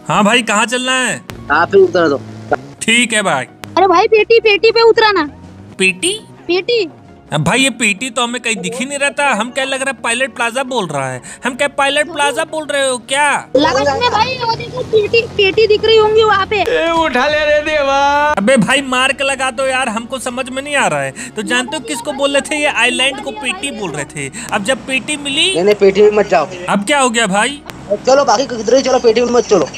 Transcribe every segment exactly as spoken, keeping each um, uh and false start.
हाँ भाई कहाँ चलना है? आप ही उतर दो। ठीक है भाई। अरे भाई पेटी पेटी पे उतराना। पेटी पेटी अब भाई ये पेटी तो हमें कहीं दिख ही नहीं रहता। हम क्या लग रहा है पायलट प्लाजा बोल रहा है। हम क्या पायलट प्लाजा बोल रहे हो क्या? लगा में भाई वो देखो पेटी पेटी दिख रही होंगी वहाँ पे। ए, उठा ले रे देवा। अबे भाई मार्क लगा दो यार, हमको समझ में नहीं आ रहा है। तो जानते हो किसको बोल रहे थे? ये आइलैंड को पेटी बोल रहे थे। अब जब पेटी मिली नहीं नहीं पेटी में मत जाओ। अब क्या हो गया भाई? चलो बाकी किधर ही चलो, पेटी में मत चलो।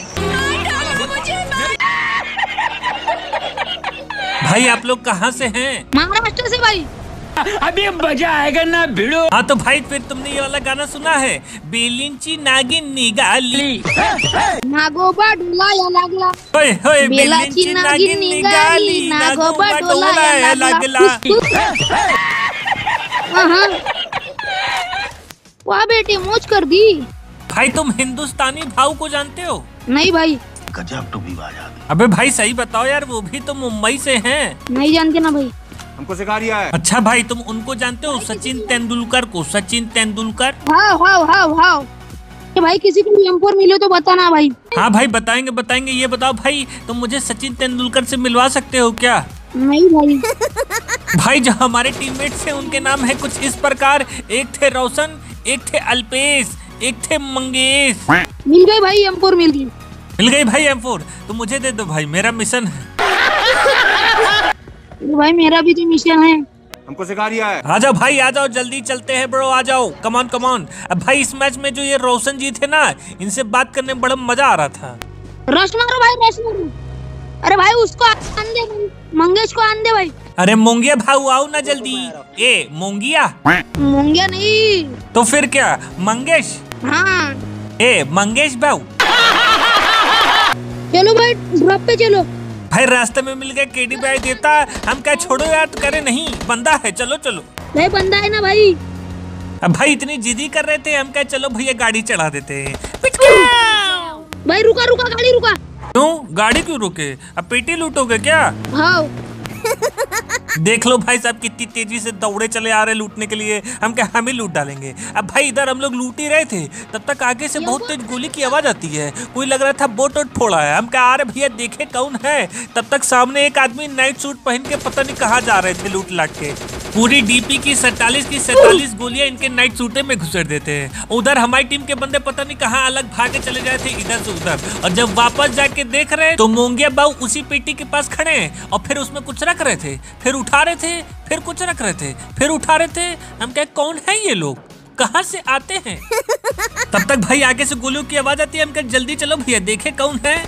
भाई आप लोग कहाँ से हैं? महाराष्ट्र से भाई। अभी मजा आएगा ना भिड़ो। हाँ तो भाई फिर तुमने ये वाला गाना सुना है? बेलिंची नागिन निगाली नागोबा डोला या लागला। होय होय बेलाची बेलिंची नागिन निगाली नागोबा डोला या लागला। हाँ वाह बेटी मौज कर दी। भाई तुम हिंदुस्तानी भाव को जानते हो? नहीं भाई। गजब टू विवाद। अबे भाई सही बताओ यार, वो भी तो मुंबई से हैं। नहीं जानते ना भाई। हमको सिखा रिया है। अच्छा भाई तुम उनको जानते हो? सचिन तेंदुलकर को। सचिन तेंदुलकर। हाँ हाँ हाँ हाँ भाई किसी को एम फोर मिले तो बताना भाई। हाँ भाई बताएंगे बताएंगे। ये बताओ भाई तुम मुझे सचिन तेंदुलकर से मिलवा सकते हो क्या? नहीं भाई। भाई जो हमारे टीममेट्स हैं उनके नाम है कुछ इस प्रकार। एक थे रोशन, एक थे अल्पेश, एक थे मंगेश। मिल गई भाई एम फोर मिल गई। मिल गई भाई एम फोर। तो मुझे दे दो भाई, मेरा मिशन है। भाई मेरा भी तो मिशन है। हमको सिखा रिया है। आ जाओ भाई आ जाओ, जल्दी चलते हैं ब्रो, आ जाओ कम ऑन कम ऑन। अब भाई इस मैच में जो ये रोशन जी थे ना, इनसे बात करने में बड़ा मजा आ रहा था। रश मारो भाई रश मारो। अरे भाई उसको आन दे, मंगेश को आन दे भाई। अरे मोंगिया भाऊ आओ ना जल्दी। ए मोंगिया? मोंगिया नहीं तो फिर क्या? मंगेश? हाँ। ए मंगेश भाऊ। चलो भाई ड्रॉप पे चलो। भाई रास्ते में मिल गए केडी भाई देता। हम क्या छोड़ो यार, करे नहीं बंदा है। चलो चलो भाई बंदा है ना भाई। अब भाई इतनी जिद्दी कर रहे थे, हम क्या चलो भैया गाड़ी चढ़ा देते हैं। भाई रुका रुका गाड़ी रुका। क्यों गाड़ी क्यों रुके? अब पेटी लूटोगे क्या? हाँ। देख लो भाई साहब कितनी तेजी से दौड़े चले आ रहे लूटने के लिए। हम क्या हम ही लूट डालेंगे। अब भाई इधर हम लोग लूट ही रहे थे, तब तक आगे से बहुत तेज गोली की आवाज आती है। कोई लग रहा था बोट वोट फोड़ा है। हम क्या आ रहे भैया देखे कौन है। तब तक सामने एक आदमी नाइट सूट पहन के पता नहीं कहाँ जा रहे थे लूट लाट के। पूरी डीपी की सैतालीस की सैतालीस गोलियां इनके नाइट सूटे में घुसेड़ देते हैं। उधर हमारी टीम के बंदे पता नहीं कहाँ अलग भागे चले जाए थे इधर से उधर। और जब वापस जाके देख रहे तो मोंगिया बाऊ उसी पेटी के पास खड़े हैं और फिर उसमें कुछ रख रहे थे, फिर उठा रहे थे, फिर कुछ रख रहे थे, फिर उठा रहे थे। हम क्या कौन है ये लोग, कहाँ से आते हैं? तब तक भाई आगे से गोलियों की आवाज आती है। हम क्या जल्दी चलो भैया देखे कौन है।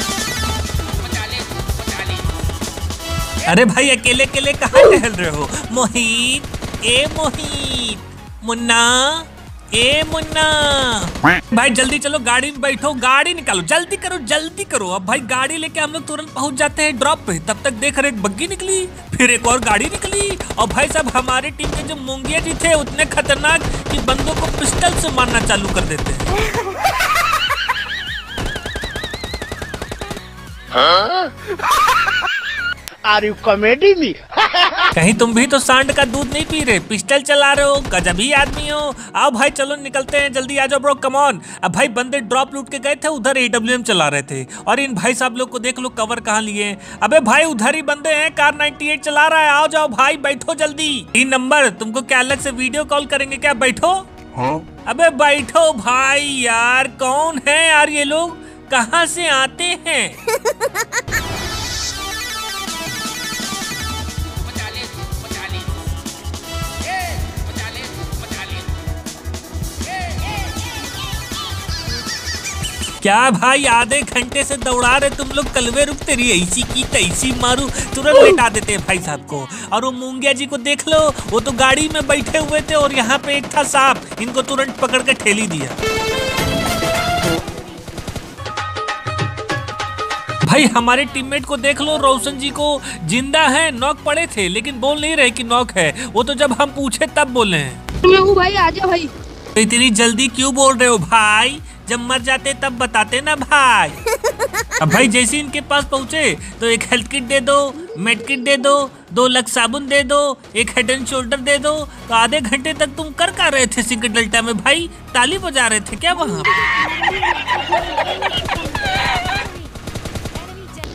अरे भाई अकेले अकेले कहाँ टहल रहे हो? मोहित ए मोहित, मुन्ना ए मुन्ना। भाई जल्दी चलो गाड़ी में बैठो, गाड़ी निकालो, जल्दी करो जल्दी करो। अब भाई गाड़ी लेके हम लोग तुरंत पहुंच जाते हैं ड्रॉप पे। तब तक देख रहे एक बग्गी निकली, फिर एक और गाड़ी निकली। और भाई साहब हमारे टीम के जो मोंगिया जी थे उतने खतरनाक कि बंदों को पिस्टल से मारना चालू कर देते हैं। आर यू कॉमेडी में? कहीं तुम भी तो सांड का दूध नहीं पी रहे, पिस्टल चला रहे हो, गजब ही आदमी हो। आओ भाई चलो निकलते हैं, जल्दी आ जाओ ब्रो कम ऑन। अब भाई बंदे ड्रॉप लूट के गए थे, उधर एडब्ल्यूएम चला रहे थे। और इन भाई साहब लोग को देख लो कवर कहाँ लिए। अबे भाई उधर ही बंदे हैं, कार नाइंटी एट चला रहा है। आओ जाओ भाई बैठो जल्दी। तीन नंबर तुमको क्या अलग से वीडियो कॉल करेंगे क्या? बैठो। हाँ? अबे बैठो भाई यार, कौन है यार ये लोग, कहाँ से आते हैं? क्या भाई आधे घंटे से दौड़ा रहे तुम लोग, कलवे रुकते रही ऐसी की तैसी मारू, तुरंत लेटा देते हैं भाई साहब को। और वो मूंगिया जी को देख लो, वो तो गाड़ी में बैठे हुए थे और यहाँ पे एक था सांप, इनको तुरंत पकड़ के ठेली दिया। भाई हमारे टीममेट को देख लो, रोशन जी को जिंदा है, नॉक पड़े थे लेकिन बोल नहीं रहे कि नॉक है। वो तो जब हम पूछे तब बोले हैं। मैं हूँ भाई, आजा भाई। तो इतनी जल्दी क्यों बोल रहे हो भाई? जब मर जाते तब बताते ना भाई। अब भाई जैसे इनके पास पहुंचे तो एक हेल्थ किट दे दो, मेड किट दे दो, दो लक्स साबुन दे दो, एक हेड एंड शोल्डर दे दो। तो आधे घंटे तक तुम कर कर रहे थे सिंक डेल्टा में भाई, ताली बजा रहे थे क्या वहां पे?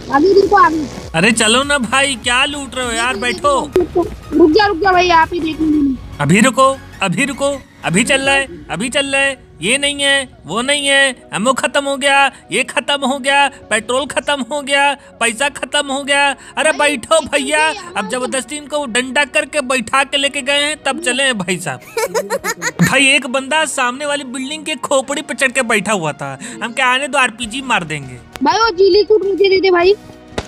आगे रुको आगे। अरे चलो ना भाई, क्या लूट रहे हो यार, बैठो। रुक जा रुक जा भाई, आप ही देख लीजिए। अभी रुको, अभी रुको, अभी चल रहा है, अभी चल रहा है। ये नहीं है, वो नहीं है, एमओ खत्म हो गया, ये खत्म हो गया, पेट्रोल खत्म हो गया, पैसा खत्म हो गया। अरे बैठो भैया, अब जबरदस्ती इनको डंडा करके बैठा के लेके गए हैं, तब चले हैं भाई साहब। भाई एक बंदा सामने वाली बिल्डिंग के खोपड़ी पे चढ़ के बैठा हुआ था, हम क्या आने दो, आरपीजी मार देंगे। भाई वो जीली कूट मुझे दे दे भाई।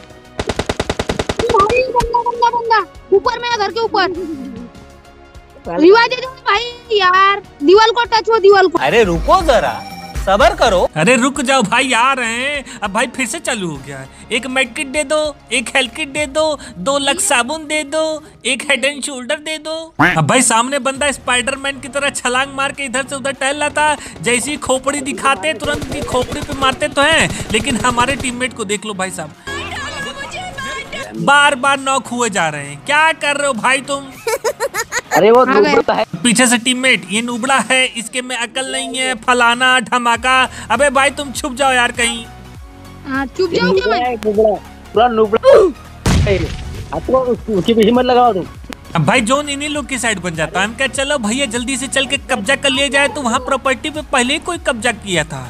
भाई बंदा बंदा बंदा ऊपर में है, घर के ऊपर। रिवाज दे दो भाई यार, दीवार को टच हो, दीवार को। अरे रुको जरा, सबर करो। अरे रुक जाओ भाई, आ रहे हैं। अब भाई फिर से चालू हो गया। एक मेड किट दे दो, एक हेल्थ किट दे दो, दो लक्स साबुन दे दो, एक हेड एंड शोल्डर दे दो। अब भाई सामने बंदा स्पाइडरमैन की तरह छलांग मार के इधर से उधर टहल रहा था। जैसी खोपड़ी दिखाते तुरंत की खोपड़ी पे मारते तो हैं, लेकिन हमारे टीममेट को देख लो भाई साहब, बार बार नॉक हुए जा रहे हैं। क्या कर रहे हो भाई तुम? अरे वो नुबड़ा है। पीछे से टीममेट, ये नुबड़ा है, इसके में अकल नहीं है, फलाना धमाका। अबे भाई तुम छुप जाओ यार कहीं। हाँ चुप जाओ क्या मैं? नुबड़ा, पूरा नुबड़ा। आपको उसके पीछे मत लगाओ तुम। अब भाई जोन इन्हीं लोग की साइड बन जाता है। हम क्या, चलो भैया जल्दी से चल के कब्जा कर लिया जाए, तो वहाँ प्रॉपर्टी पे पहले ही कोई कब्जा किया था।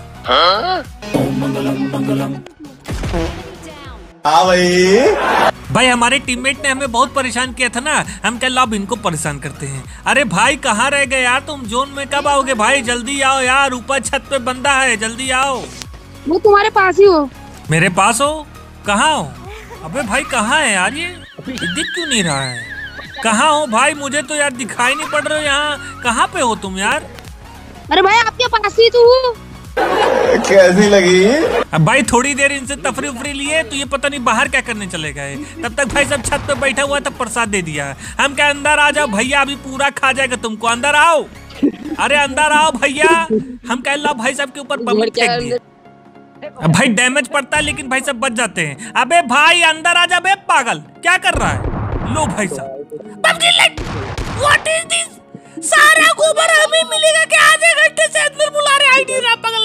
हाँ भाई भाई हमारे टीममेट ने हमें बहुत परेशान किया था ना, हम क्या लब इनको परेशान करते हैं। अरे भाई कहाँ रह गए यार तुम? जोन में कब आओगे भाई? जल्दी आओ यार, ऊपर छत पे बंदा है, जल्दी आओ। वो तुम्हारे पास ही हो। मेरे पास हो? कहाँ हो? अबे भाई कहाँ है यार ये? दिख क्यों नहीं रहा है? कहाँ हो भाई? मुझे तो यार दिखाई नहीं पड़ रहे हो यहाँ। कहाँ पे हो तुम यार? अरे भाई आपके पास ही तो हूँ। कैसी लगी? अब भाई थोड़ी देर इनसे तफरी उफरी लिए तो ये पता नहीं बाहर क्या करने चले गए। तब तक भाई सब छत पे बैठा हुआ था, प्रसाद दे दिया। हम क्या, अंदर आ जाओ भैया, अभी पूरा खा जाएगा तुमको, अंदर आओ। अरे अंदर आओ भैया। हम कह ला भाई साहब के ऊपर बम फेंक दिए। अब भाई डैमेज पड़ता है लेकिन भाई सब बच जाते हैं। अबे भाई अंदर आ जा बे पागल, क्या कर रहा है? लो भाई साहब, व्हाट इज दिस? सारा गोबर हमें मिलेगा क्या? आधे घंटे से अंदर बुला रहे, आईडी ना पगला।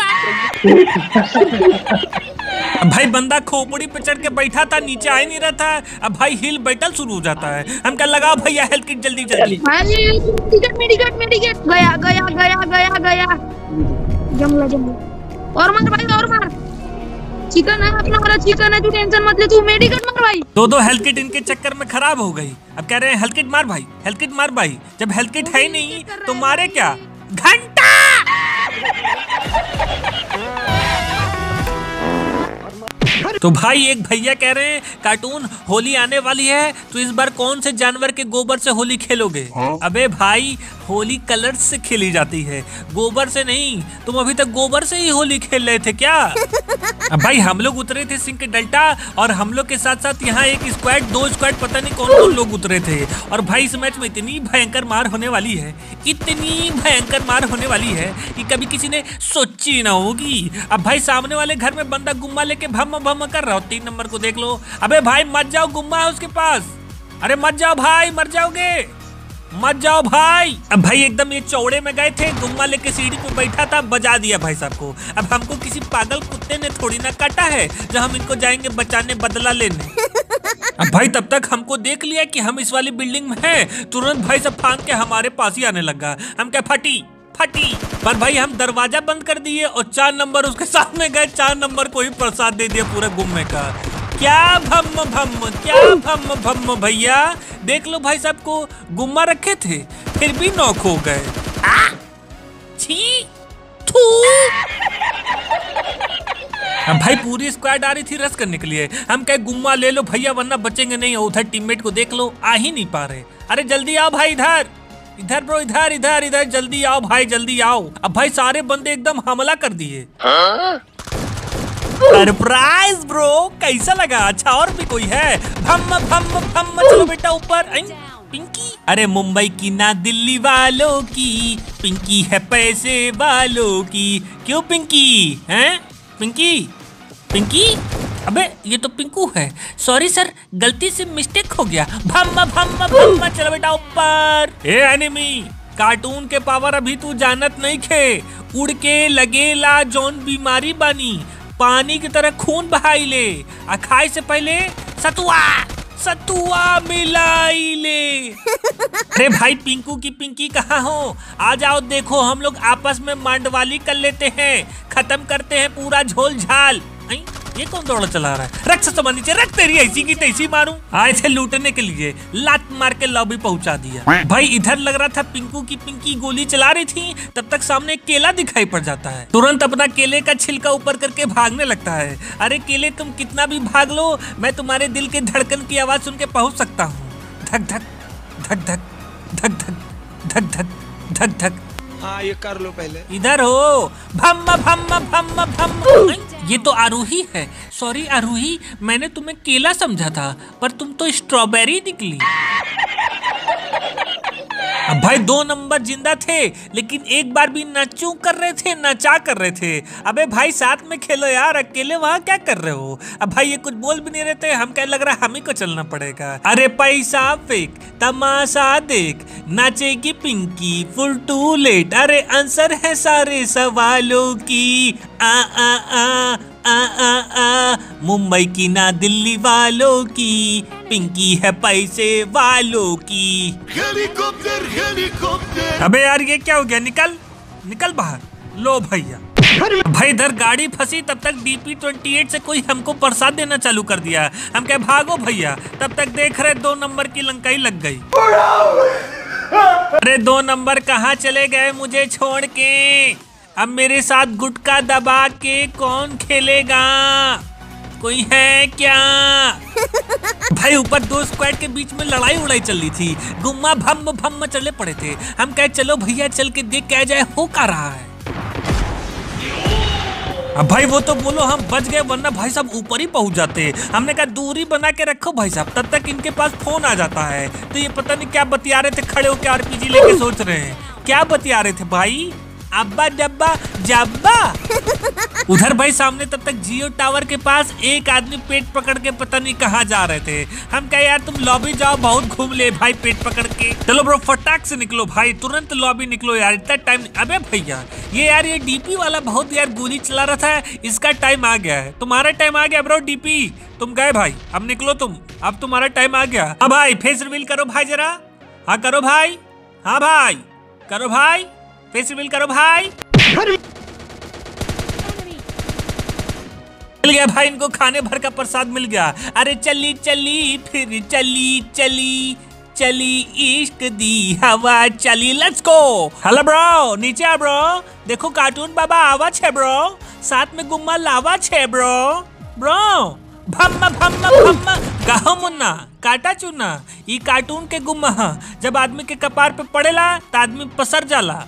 अब भाई बंदा खोपड़ी पे चढ़ के बैठा था, नीचे आ ही नहीं रहा था। अब भाई हिल बैटल शुरू हो जाता है। हम क्या, लगाओ भैया हेल्थ किट जल्दी जल्दी। मेडिकेट मेडिकेट मेडिकेट, गया गया गया गया गया। जमला जमला, और मार भाई और मार। चिकन है अपना वाला, चिकन है, तू टेंशन मत ले, तू मेडिकेट मार भाई। दो दो हेल्थ किट इनके चक्कर में खराब हो गई। अब कह रहे हैं हेल्थ किट मार भाई, हेल्थ किट मार भाई। जब हेल्थ किट है ही नहीं तो मारे क्या? घंटा। तो भाई एक भैया कह रहे हैं कार्टून होली आने वाली है, तो इस बार कौन से जानवर के गोबर से होली खेलोगे? अबे भाई होली कलर्स से खेली जाती है, गोबर से नहीं। तुम अभी तक गोबर से ही होली खेल रहे थे क्या? अब भाई हम लोग उतरे थे सिंह के डेल्टा, और हम लोग के साथ साथ यहाँ एक स्क्वाड, दो स्क्वाड, पता नहीं कौन कौन लोग उतरे थे। और भाई इस मैच में इतनी भयंकर मार होने वाली है, इतनी भयंकर मार होने वाली है कि कभी किसी ने सोची ना होगी। अब भाई सामने वाले घर में बंदा गुम्मा लेके भम भम कर रहा हो, तीन नंबर को देख लो। अबे भाई मत जाओ, गुम्मा है उसके पास। अरे मत जाओ भाई, मर जाओगे, मत जाओ भाई। अब भाई एकदम ये चौड़े में गए थे, गुम्मा लेके सीढ़ी पे बैठा था, बजा दिया भाई साहब को। अब हमको किसी पागल कुत्ते ने थोड़ी ना काटा है जो हम इनको जाएंगे बचाने, बदला लेने। अब भाई तब तक हमको देख लिया कि हम इस वाली बिल्डिंग में हैं, तुरंत भाई सब फान के हमारे पास ही आने लगा। हम क्या, फटी फटी। पर भाई हम दरवाजा बंद कर दिए और चार नंबर उसके सामने गए, चार नंबर को ही प्रसाद दे दिया पूरे गुम्मे का। क्या भम भम, क्या भम भम भैया। देख लो भाई साहब को गुम्मा रखे थे, फिर भी नॉक हो गए। छी थू। अब भाई पूरी स्क्वाड आ रही थी रस करने के लिए। हम कहे गुम्मा ले लो भैया वरना बचेंगे नहीं। उधर टीममेट को देख लो, आ ही नहीं पा रहे। अरे जल्दी आओ भाई, इधर इधर ब्रो, इधर इधर इधर, जल्दी आओ भाई, जल्दी आओ। अब भाई सारे बंदे एकदम हमला कर दिए। सरप्राइज ब्रो, कैसा लगा? अच्छा और भी कोई है? भम भम भम, चलो बेटा ऊपर। पिंकी, अरे मुंबई की ना दिल्ली वालों की, पिंकी है पैसे वालों की। क्यों पिंकी हैं? पिंकी पिंकी, अबे ये तो पिंकू है। सॉरी सर, गलती से मिस्टेक हो गया। भम भम भम, चलो बेटा ऊपर। ए एनिमी, कार्टून के पावर अभी तू जानत नहीं खे। उड़ के लगेला जौन बीमारी बानी, पानी की तरह खून बहाई ले, आ खाए से पहले सतुआ सतुआ मिलाई ले। अरे भाई पिंकू की पिंकी कहाँ हो? आ जाओ, देखो हम लोग आपस में मांडवाली कर लेते हैं, खत्म करते हैं पूरा झोल झाल। ये कौन दौड़ा चला रहा है? रख समान नीचे रख, तेरी ऐसी की तैसी मारूं। आए थे लूटने के लिए, लात मार के लॉबी पहुंचा दिया। भाई इधर लग रहा था पिंकू की पिंकी गोली चला रही थी, तब तक सामने केला दिखाई पड़ जाता है। तुरंत अपना केले का छिलका ऊपर करके भागने लगता है। अरे केले तुम कितना भी भाग लो, मैं तुम्हारे दिल के धड़कन की आवाज सुन के पहुंच सकता हूँ। धक धक धक धक धक धक धक धक धक धक। हाँ ये कर लो पहले। इधर हो। भम्म भम्म भम्म भम्म। ये तो आरूही है। सॉरी आरूही, मैंने तुम्हें केला समझा था, पर तुम तो स्ट्रॉबेरी निकली। अब भाई दो नंबर जिंदा थे, लेकिन एक बार भी नचू कर रहे थे, नचा कर रहे थे। अबे भाई साथ में खेलो यार, अकेले वहाँ क्या कर रहे हो? अब भाई ये कुछ बोल भी नहीं रहे थे, हम क्या लग रहा है हम ही को चलना पड़ेगा। अरे पैसा फेंक, तमाशा देख, नाचेगी पिंकी फुल टू लेट। अरे आंसर है सारे सवालों की, आ आ आ आ आ आ मुंबई की ना दिल्ली वालों की, पिंकी है पैसे वालों की। Helicopter helicopter. अबे यार ये क्या हो गया? निकल निकल बाहर। लो भैया। भाई इधर गाड़ी फंसी, तब तक डी पी ट्वेंटी एट से कोई हमको प्रसाद देना चालू कर दिया। हम क्या भागो भैया, तब तक देख रहे दो नंबर की लंकाई लग गई। अरे दो नंबर कहाँ चले गए मुझे छोड़ के? अब मेरे साथ गुटका दबा के कौन खेलेगा? कोई है क्या? भाई ऊपर दो स्क्वाड के बीच में लड़ाई उड़ाई चल रही थी, गुम्मा भम्म भम्म चले पड़े थे। हम कहे चलो भैया चल के देख क्या जाए हो क्या रहा है। अब भाई वो तो बोलो हम बच गए, वरना भाई साहब ऊपर ही पहुंच जाते। हमने कहा दूरी बना के रखो भाई साहब, तब तक इनके पास फोन आ जाता है। तो ये पता नहीं क्या बतिया रहे थे, खड़े होकर आरपीजी लेके सोच रहे हैं क्या बतिया रहे थे भाई। अब्बा डब्बा जब्बा। उधर भाई सामने तब तक जियो टावर के पास एक आदमी पेट पकड़ के पता नहीं कहाँ जा रहे थे। हम कहे यार तुम लॉबी जाओ, बहुत घूम ले भाई पेट पकड़ के। चलो ब्रो फटाक से निकलो भाई, तुरंत लॉबी निकलो यार, इतना टाइम। अबे भैया ये यार ये डीपी वाला बहुत यार गोली चला रहा था, इसका टाइम आ गया है। तुम्हारा टाइम आ गया ब्रो डीपी, तुम गए भाई, अब निकलो तुम, अब तुम्हारा टाइम आ गया। हाँ भाई फेस रिवील करो भाई जरा। हाँ करो भाई, हाँ भाई करो भाई, फेस रिवील करो भाई। मिल गया भाई, इनको खाने भर का प्रसाद मिल गया। अरे चली चली फिर चली चली चली इश्क दी हवा चली, लेट्स गो। हेलो ब्रो, नीचे आ ब्रो, देखो कार्टून बाबा आवा छे ब्रो, साथ में गुम्मा लावा छे ब्रो। ब्रो भम्मा भम्मा भम्मा गाहो मुन्ना काटा चुना, ई कार्टून के गुम्मा जब आदमी के कपार पे पड़ेला तो आदमी पसर जाला।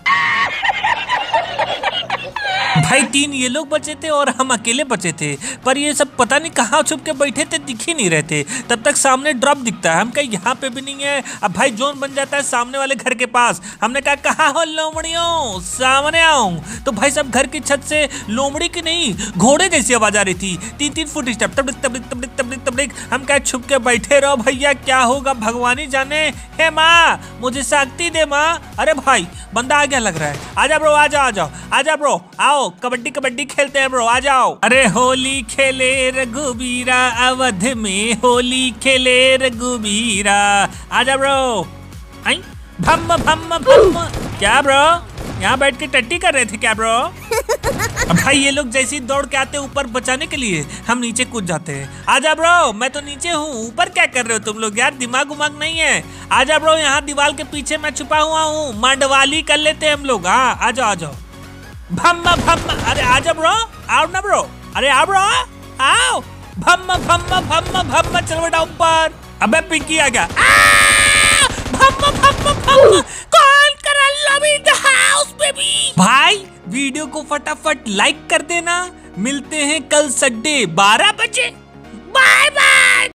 भाई तीन ये लोग बचे थे और हम अकेले बचे थे, पर ये सब पता नहीं कहाँ छुप के बैठे थे, दिख ही नहीं रहे थे। तब तक सामने ड्रॉप दिखता है, हम कहे यहाँ पे भी नहीं है। अब भाई जोन बन जाता है सामने वाले घर के पास। हमने कहा कहाँ हो लोमड़ियों, सामने आओ। तो भाई सब घर की छत से लोमड़ी की नहीं घोड़े जैसी आवाज आ रही थी, तीन तीन फुट स्टेप, तबड़िक तबड़िक तबड़िक तबड़िक तबड़िक। हम कहे छुप के बैठे रहो भैया, क्या होगा भगवान ही जाने। हे माँ मुझे शक्ति दे माँ। अरे भाई बंदा आ गया लग रहा है, आजा ब्रो आजा आ जाओ, आजा ब्रो आओ, कबड्डी कबड्डी खेलते हैं ब्रो, आ जाओ। अरे होली खेले रघुबीरा, अवध में होली खेले रघुबीरा, आजा ब्रो। आई भम्म भम्म भम्म। क्या ब्रो यहाँ बैठ के टट्टी कर रहे थे क्या ब्रो? अब भाई ये लोग जैसे ही दौड़ के आते हैं ऊपर बचाने के लिए, हम नीचे कूद जाते हैं। आजा ब्रो, मैं तो नीचे हूँ, ऊपर क्या कर रहे हो तुम लोग यार, दिमाग उमाग नहीं है। आजा ब्रो, यहाँ दीवार के पीछे मैं छुपा हुआ हूँ, मांडवाली कर लेते हैं हम लोग। हाँ आ जाओ आ जाओ। भम्मा भम्मा, अरे आजा ब्रो, आओ ना ब्रो, अरे आओ ब्रो आओ। भम्मा भम्मा भम्मा भम्मा, चल बेटा ऊपर। अबे पिंकी आ गया। भम्मा भम्मा भम्मा, कौन करा lobby in the house baby. भाई वीडियो को फटाफट लाइक कर देना, मिलते हैं कल संडे बारह बजे। Bye bye.